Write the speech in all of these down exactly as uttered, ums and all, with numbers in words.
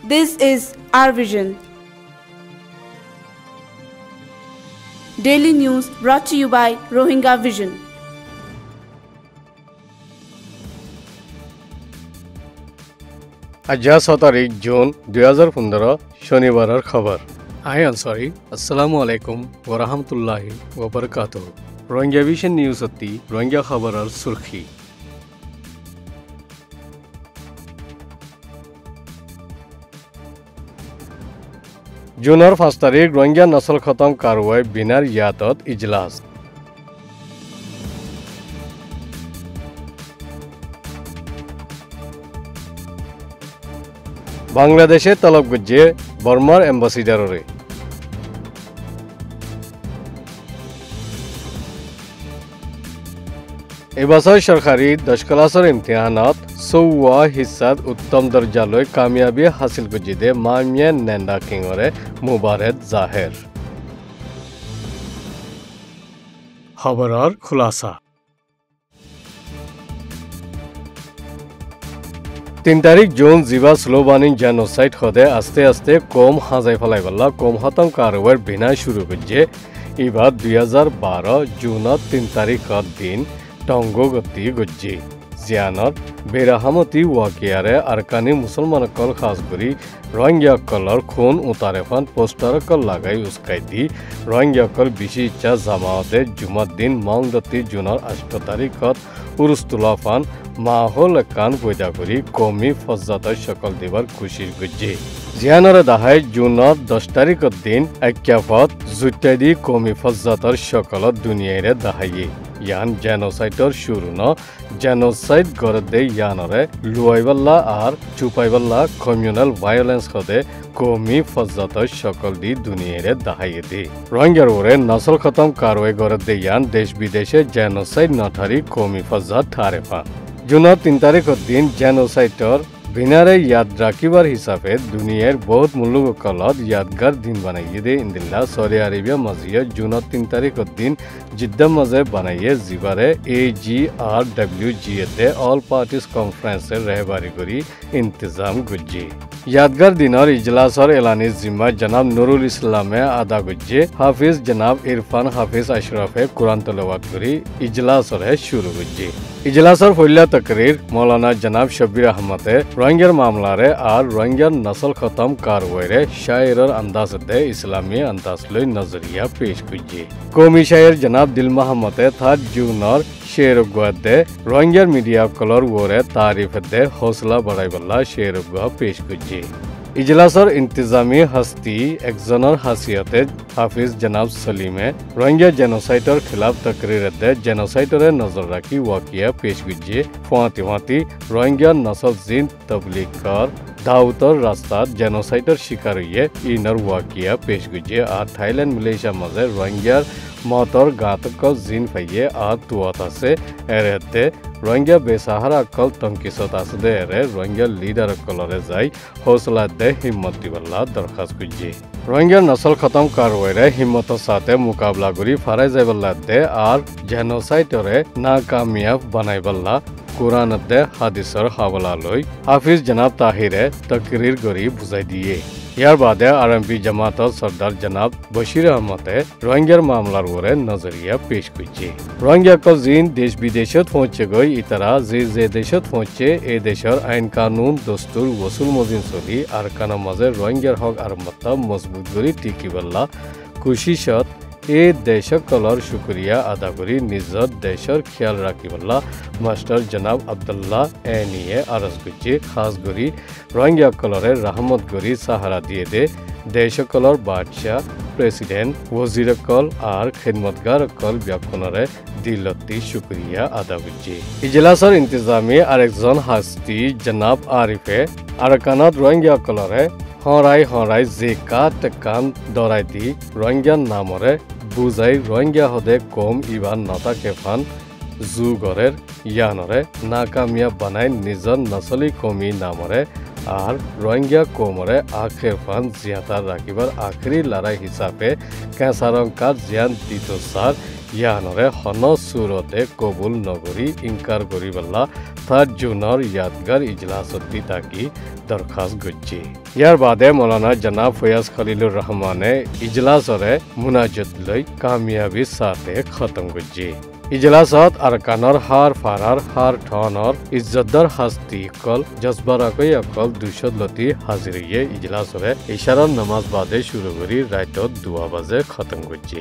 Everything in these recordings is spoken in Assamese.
This is our vision. Daily news brought to you by Rohingya Vision. आज सतारिक जून दुई हजार पंद्रह शनिवार खबर आई आंसरी अस्सलामु अलैकुम वरहमतुल्लाहि वबरकातुहू रोहिंग्या विजन न्यूज अति रोहिंग्या खबर सुर्खी जूनर पाँच तारिख रोहिंग्या नस्ल खत्म कारवाई बिनार यादत इजलास बांग्लादेशे तलब गुज्जे बर्मार एम्बासिडरे এবছর সরকারি দশ ক্লাসের ইমতিহানত চৌৱা হিসাত উত্তম দরজালৈ কামিয়াবি হাসিল গুজিদে মামিয়া নেন্দা কিংরে মুবারক জাহের খবরের খুলাসা तीन तारीख जून जीवा स्लोबानी जेनोसाइड हदे आस्ते आस्ते कम हाजाय फलाइबल्ला कम खतम कारवाई बिना शुरू गजे इबार दुई हजार बारह जून तीन तारीख दिन टंगो गति गज्जे जियानर बेराहामती वाकियारे अरकानी मुसलमान कल खास करी रोहिंग्या कलर खून उतारे फान पोस्टर कल लगाई उसकाई दी रोहिंग्या कल बिशी इच्छा जमाते जुमा दिन मांग दती जूनर आठ तारीख उरुस्तुला फान माहौल कान पैदा करी कमी फज्जात शकल दिबार खुशी गज्जे जियानर दाहाय जूनर दस तारीख दिन एक्याफत जुत्यादी कमी फज्जातर शकल दुनियारे दाहाये यान जेनोसाइडर शुरू न जेनोसाइड गरदे यानरे लुआइबल्ला आर चुपाइबल्ला कम्युनल वायलेंस हदे कमी फज्जातर शकल दी दुनियारे दाहाये दे रोहिंग्यार ओरे नस्ल खत्म कारवाई गरदे यान देश विदेशे जेनोसाइड नथारी कमी फज्जात थारेफा जूनर तीन तारीख दिन जेनोसाइडर बिनारे याद राखिबार हिसाबे दुनियार बहुत मुलुग कलत यादगार दिन बनाइए दे इंदिल्ला सऊदी अरेबिया मजिया जूनर तीन तारीख दिन जिद्दा मजे बनाइए जिबारे A G R W G A all parties conference रहबारी करी इंतजाम गुज्जे यादगार दिनर इजलासर एलानी जिम्मा जनाब नूरुल इस्लामे आदा गुज्जे हाफिज जनाब इरफान हाफिज अशरफे कुरान तलावत करी इजलासर है शुरू गुज्जे इजलासर फैला तकरीर मौलाना जनाब शब्बीर अहमदे रोहिंग्यार मामलारे आर रोहिंग्यार नस्ल खत्म कारवाईरे शायरर अंदाज दे इस्लामी अंदाज लई नजरिया पेश गुज्जे कौमी शायर जनाब दिल मोहम्मदे थार जूनर शेर दे रोहिंग्यार मीडिया कलर वोरे तारीफ दे हौसला बढ़ाइबल्ला शेर पेश गुज्जे इजलासर इंतजामी हस्ती एकजनर हासियते हाफिज जनाब सलीमे रोहिंग्या जेनोसाइडर खिलाफ तकरीर दे जेनोसाइडरे नजर रखी वाकिया पेश गुज्जे फुआती फुआती रोहिंग्या नस्ल जिन तबलीग कर दाऊतर रास्ता जेनोसाइडर शिकार हुए इनर वाकिया पेश गुज्जे और थाईलैंड मलेशिया मजे रोहिंग्यार मौतर घातक जिन फैये और तुआता से एरेते रोहिंग्या बेसहारा कल तंकिसत आसदे एरे रोहिंग्या लीडर कलरे जाई हौसला दे हिम्मत दिबल्ला दरखास्त गुज्जे रोहिंग्या नस्ल खत्म कारवाईरे हिम्मतर साथे मुकाबला करी फाराय जाइबल्ला दे और जेनोसाइडरे नाकामयाब बनाइबल्ला कुरान दे हादिसर हवाला लई हाफिज जनाब ताहिरे तकरीर करी बुझाई दिए यार बादे आरएमपी जमात सरदार जनाब बशीर अहमदे रोहिंग्यार मामलार ओरे नजरिया पेश गुज्जे रोहिंग्या को जिन देश विदेशत पहुंचे गई इतरा जे जे देशत पहुंचे ए देशर आईन कानून दस्तूर वसूल मजिन चली आरकाना मजे रोहिंग्यार हक और मत्ता मजबूत करी टिकिबल्ला कोशिशत ए देशक कलर शुक्रिया अदा करी निजर देशर ख्याल राखिबल्ला मास्टर जनाब अब्दुल्ला एनिए आरज गुज्जे खास करी रोहिंग्या कलरे रहमत करी सहारा दिए दे देश कलर बादशाह प्रेसिडेंट वजीर कल और खिदमतगार कल व्यापनरे दिलती शुक्रिया अदा गुज्जे इजलासर इंतजामी आरेकजन हस्ती जनाब आरिफे आरकानात रोहिंग्या कलरे हराई हराई जे कात कान दराई दी रोहिंग्या नामरे बुझाई रोहिंग्या हदे कम इबार नता केफान जुगरेर यानरे नाकामिया बनाई निजर नसली कमी नामरे और रोहिंग्या कोमरे आखिर फान जियाता राखिबार आखिरी लड़ाई हिसाबे कैंसारंकार जियान दितो सार ইয়ানৰে হন সুৰতে কবুল নগৰী ইনকাৰ কৰি বল্লা থাৰ্ড জুনৰ ইয়াদগাৰ ইজলাসত তাকি দৰখাস্ত গজ্জি ইয়াৰ বাদে মৌলানা জনাব ফয়াজ খলিলুৰ ৰহমানে ইজলাসৰে মুনাজাত লৈ কামিয়াবি সাথে খতম গজ্জি ইজলাসত আৰকানৰ হাৰ ফাৰাৰ হাৰ ঠনৰ ইজ্জতদাৰ শাস্তি কল জজবাৰাকৈ অকল দুশত লতি হাজিৰিয়ে ইজলাসৰে ইশাৰাৰ নামাজ বাদে শুরু কৰি ৰাইতত দুয়া বাজে খতম গজ্জি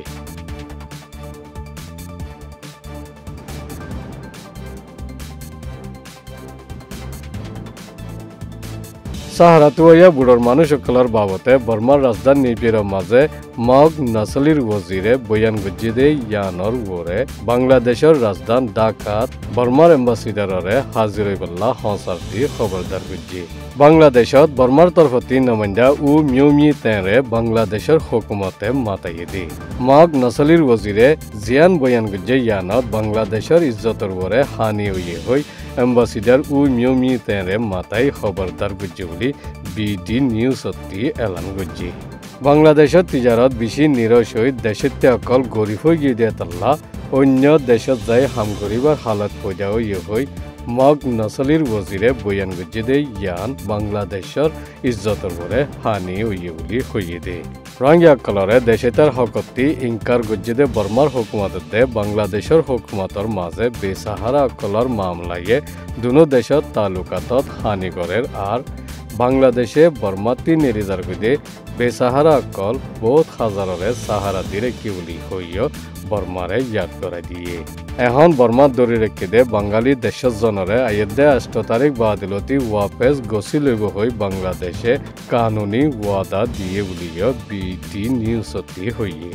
সাহারাতুয়া বুড়োর মানুষসকলৰ বাবতে বৰ্মাৰ ৰাজধানী নিপিৰৰ মাজে মগ নছলিৰ ৱজিৰে বয়ান গজ্জিদে ইয়ানৰ ওৰে বাংলাদেশৰ ৰাজধান ঢাকাত বৰ্মাৰ এম্বাসিডাৰৰে হাজিৰ হৈ বল্লা সংসাৰটি খবৰদাৰ গজ্জি বাংলাদেশত বৰ্মাৰ তৰফতি নমইন্দা উ মিউমি তেৰে বাংলাদেশৰ হুকুমতে মাতাই দি মগ নছলিৰ ৱজিৰে জিয়ান বয়ান গজ্জে ইয়ানত বাংলাদেশৰ ইজ্জতৰ ওৰে হানি হৈ হৈ এম্বাসিডার উ মিউমি তেরে মাতাই খবরদার গজ্জি বলি বিডি নিউজ অতি এলান গজ্জি বাংলাদেশত তিজারত বেশি নিরস হৈ দেশতে অকল গরিব হৈ গিয়ে দিয়ে তাল্লা অন্য দেশত যাই হাম গরিবার হালত পয়দা হয়ে হৈ মগ নছলির ওজিরে বয়ান গজ্জি দে ইয়ান বাংলাদেশর ইজ্জতর বরে হানি হইয়ে বলি হইয়ে দে রোহিঙ্গাসকলৰে দেশতাৰ হকতি ইনকাৰ গজ্জিদে বৰ্মাৰ হুকুমততে বাংলাদেশৰ হুকুমতৰ মাজে বেসাহাৰা অকলৰ মামলায়ে দুনো দেশত তালুকাতত হানি কৰেৰ আর বাংলাদেশে বর্মাতি নিরিজার গুদে বেসাহারা অকল বহুত হাজাররে সাহারা দিরে কি বলি হইয় বর্মারে ইয়াদ করে দিয়ে এখন বর্মার দরি রেখে দে বাঙালি দেশজনরে আয়োধ্যা আষ্ট তারিখ বাদিলতি ওয়াপেস গছি লইব হৈ বাংলাদেশে কানুনি ওয়াদা দিয়ে বুলিয় বিটি নিউজতি হইয়ে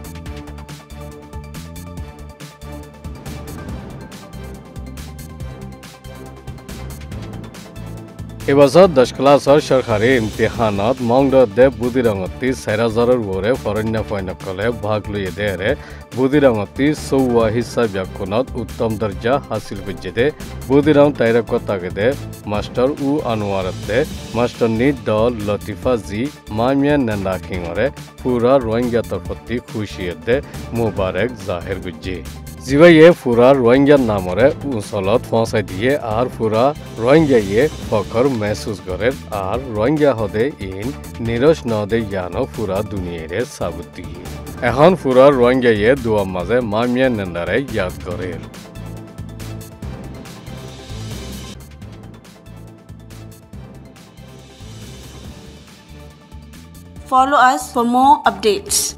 এবছর দশ ক্লাসৰ সরকারি ইমতিহানত মংডদে বুদিরঙতি চার হাজারের ওরে ফরণ্য ফৈনকলে ভাগ লইয়ে দেৰে বুদিরঙতি চৌৱা হিসাব ব্যাকৰণত উত্তম দৰ্জা হাসিল গজ্জিদে বুদিরং তাইরক তাগেদে মাস্টার উ আনোয়ারতে মাস্টার নি দ লতিফা জি মামিয়া নেন্দাখিঙৰে পুরা রোহিঙ্গা তরফতি খুশিয়তে মুবারক জাহির গজ্জি জিবাইয়ে ফুরা রোহিঙ্গার নামরে অঞ্চলত পৌঁছাই দিয়ে আর ফুরা রোহিঙ্গাইয়ে ফখর মেহসুস করে আর রোহিঙ্গা হদে ইন নিরস নদে ইয়ানো ফুরা দুনিয়ারে সাবুত দিয়ে এখন ফুরা রোহিঙ্গাইয়ে দুয়ার মাঝে মামিয়া নেন্দারে ইয়াদ করে Follow us for more updates.